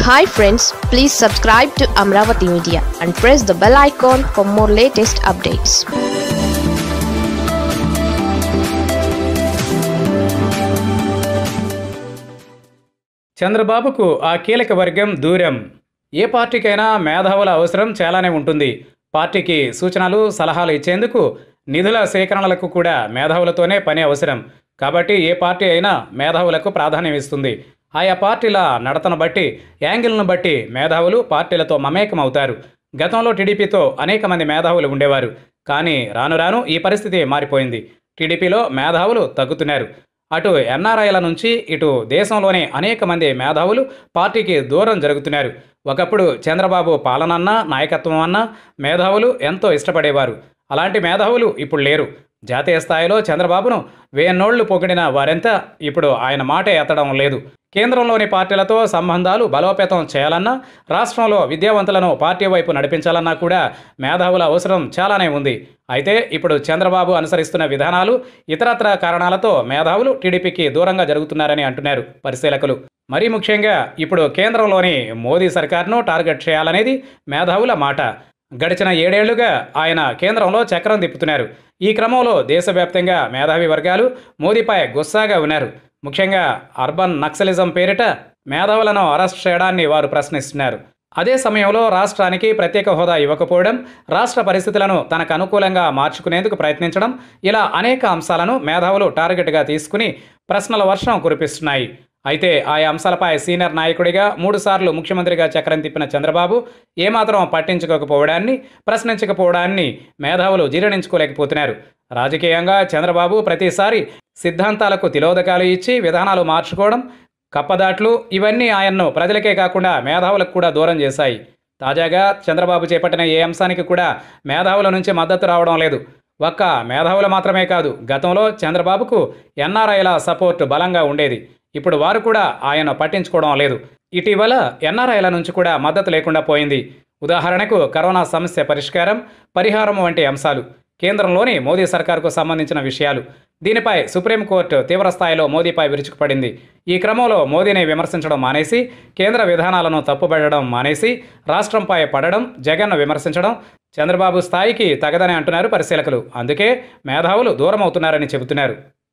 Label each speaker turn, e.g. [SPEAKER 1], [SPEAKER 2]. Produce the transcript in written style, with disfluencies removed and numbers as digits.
[SPEAKER 1] Hi friends, please subscribe to Amaravathi Media and press the bell icon for more latest updates.
[SPEAKER 2] చంద్రబాబుకు ఆ కీలక వర్గం దూరం. ఏ పార్టీకైనా మేధావుల అవసరం చాలానే ఉంటుంది. పార్టీకి సూచనలు, సలహాలు ఇచ్చేందుకు, నిధుల సేకరణలకు కూడా మేధావులతోనే పని అవసరం. కాబట్టి ఏ పార్టీ అయినా మేధావులకు ప్రాధాన్యం ఇస్తుంది. ఆయా పార్టీల నడతను బట్టి, యాంగిల్ను బట్టి మేధావులు పార్టీలతో మమేకం అవుతారు. గతంలో టీడీపీతో అనేక మంది మేధావులు ఉండేవారు. కానీ రాను రాను ఈ పరిస్థితి మారిపోయింది. టీడీపీలో మేధావులు తగ్గుతున్నారు. అటు ఎన్ఆర్ఐల నుంచి ఇటు దేశంలోనే అనేక మంది మేధావులు పార్టీకి దూరం జరుగుతున్నారు. ఒకప్పుడు చంద్రబాబు పాలనన్నా, నాయకత్వం అన్నా మేధావులు ఎంతో ఇష్టపడేవారు. అలాంటి మేధావులు ఇప్పుడు లేరు. జాతీయ స్థాయిలో చంద్రబాబును వేన్నోళ్లు పొగిడిన వారెంతా ఇప్పుడు ఆయన మాట ఎత్తడం లేదు. కేంద్రంలోని పార్టీలతో సంబంధాలు బలోపేతం చేయాలన్నా, రాష్ట్రంలో విద్యావంతులను పార్టీ వైపు నడిపించాలన్నా కూడా మేధావుల అవసరం చాలానే ఉంది. అయితే ఇప్పుడు చంద్రబాబు అనుసరిస్తున్న విధానాలు, ఇతరత్ర కారణాలతో మేధావులు టీడీపీకి దూరంగా జరుగుతున్నారని అంటున్నారు పరిశీలకులు. మరీ ముఖ్యంగా ఇప్పుడు కేంద్రంలోని మోదీ సర్కార్ను టార్గెట్ చేయాలనేది మేధావుల మాట. గడిచిన 7 ఏళ్లుగా ఆయన కేంద్రంలో చక్రం తిప్పుతున్నారు. ఈ క్రమంలో దేశవ్యాప్తంగా మేధావి వర్గాలు మోదీపై గుస్సాగా ఉన్నారు. ముఖ్యంగా అర్బన్ నక్సలిజం పేరిట మేధావులను అరెస్ట్ చేయడాన్ని వారు ప్రశ్నిస్తున్నారు. అదే సమయంలో రాష్ట్రానికి ప్రత్యేక హోదా ఇవ్వకపోవడం, రాష్ట్ర పరిస్థితులను తనకు అనుకూలంగా మార్చుకునేందుకు ప్రయత్నించడం, ఇలా అనేక అంశాలను మేధావులు టార్గెట్గా తీసుకుని ప్రశ్నల వర్షం కురిపిస్తున్నాయి. అయితే ఆయా అంశాలపై సీనియర్ నాయకుడిగా 3 సార్లు ముఖ్యమంత్రిగా చక్రం తిప్పిన చంద్రబాబు ఏమాత్రం పట్టించుకోకపోవడాన్ని, ప్రశ్నించకపోవడాన్ని మేధావులు జీర్ణించుకోలేకపోతున్నారు. రాజకీయంగా చంద్రబాబు ప్రతిసారి సిద్ధాంతాలకు తిలోదకాలు ఇచ్చి విధానాలు మార్చుకోవడం, కప్పదాట్లు ఇవన్నీ ఆయన్ను ప్రజలకే కాకుండా మేధావులకు కూడా దూరం చేశాయి. తాజాగా చంద్రబాబు చేపట్టిన ఏ అంశానికి కూడా మేధావుల నుంచి మద్దతు రావడం లేదు. ఒక్క మేధావులు మాత్రమే కాదు, గతంలో చంద్రబాబుకు ఎన్ఆర్ఐల సపోర్ట్ బలంగా ఉండేది. ఇప్పుడు వారు కూడా ఆయన పట్టించుకోవడం లేదు. ఇటీవల ఎన్ఆర్ఐల నుంచి కూడా మద్దతు లేకుండా పోయింది. ఉదాహరణకు కరోనా సమస్య పరిహారం వంటి అంశాలు, కేంద్రంలోని మోదీ సర్కార్కు సంబంధించిన విషయాలు. దీనిపై సుప్రీంకోర్టు తీవ్రస్థాయిలో మోదీపై విరుచుకుపడింది. ఈ క్రమంలో మోదీని విమర్శించడం మానేసి, కేంద్ర విధానాలను తప్పుబడడం మానేసి, రాష్ట్రంపై పడడం, జగన్ను విమర్శించడం చంద్రబాబు స్థాయికి తగదని అంటున్నారు పరిశీలకులు. అందుకే మేధావులు దూరం అవుతున్నారని చెబుతున్నారు.